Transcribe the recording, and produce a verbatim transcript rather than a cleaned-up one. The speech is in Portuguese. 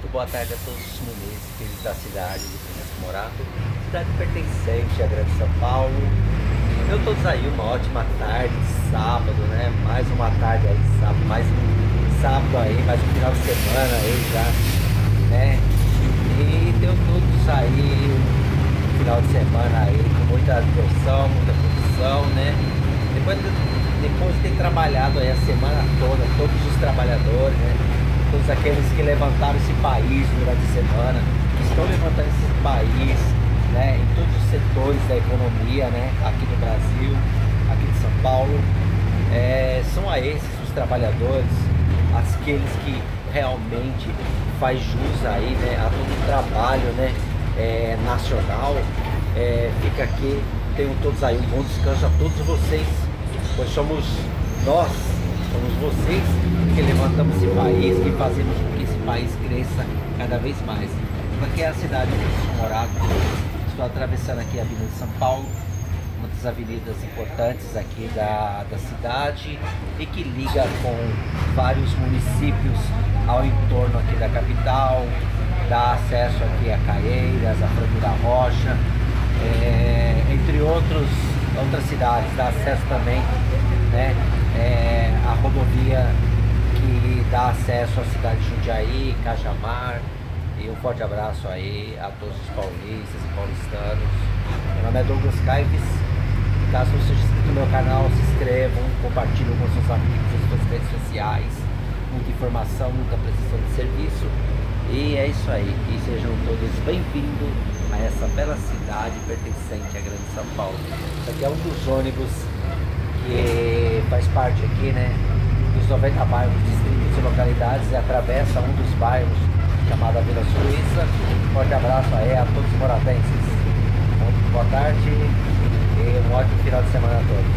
Muito boa tarde a todos os munícipes da cidade de Francisco Morato, cidade pertencente à Grande São Paulo. Eu todos aí, uma ótima tarde, sábado, né? Mais uma tarde aí, sábado, mais um sábado aí, mais um final de semana aí já, né? E deu todos aí, um final de semana aí, com muita diversão, muita produção, né? Depois, depois de ter trabalhado aí a semana toda, todos os trabalhadores, né? Todos aqueles que levantaram esse país durante a semana, que estão levantando esse país, né, em todos os setores da economia, né, aqui no Brasil, aqui de São Paulo, é, são a esses os trabalhadores, aqueles que realmente faz jus aí, né, a todo o trabalho, né, é, nacional. É, fica aqui, tenham todos aí um bom descanso a todos vocês, pois somos nós, somos vocês que levantamos esse país, que fazemos com que esse país cresça cada vez mais. Aqui é a cidade de Francisco Morato. Estou atravessando aqui a Avenida de São Paulo, uma das avenidas importantes aqui da, da cidade e que liga com vários municípios ao entorno aqui da capital, dá acesso aqui a Caieiras, a Franco da Rocha, é, entre outros, outras cidades, dá acesso também, né, é, a rodovia que dá acesso à cidade de Jundiaí, Cajamar. E um forte abraço aí a todos os paulistas e paulistanos. Meu nome é Douglas Caives. Caso não seja inscrito no meu canal, se inscrevam, compartilhem com seus amigos nas suas redes sociais. Muita informação, muita prestação de serviço. E é isso aí. E sejam todos bem-vindos a essa bela cidade pertencente à Grande São Paulo. Esse aqui é um dos ônibus que faz parte aqui, né, dos noventa bairros, distritos e localidades, e atravessa um dos bairros chamada Vila Suíça. Um forte abraço aí a todos os moratenses. Muito boa tarde e um ótimo final de semana a todos.